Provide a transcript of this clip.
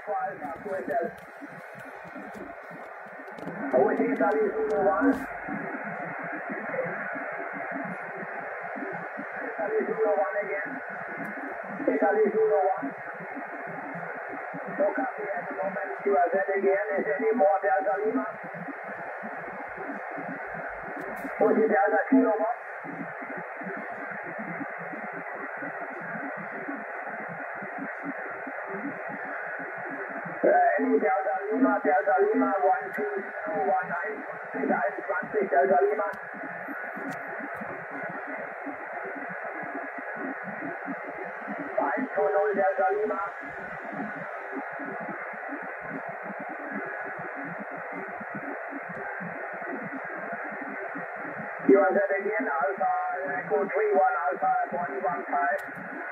Aqua Alpha, QSL. OC Italy Zulu 1. Italy Zulu 1 again. Italy Zulu 1. No copy at the moment. QRZ again. Is any more Delta Lima? OC Delta Kilo 1. Any Delta Lima 12019 Delta Lima. Delta Lima. QRZ again, Alpha Echo 31 Alpha at 115.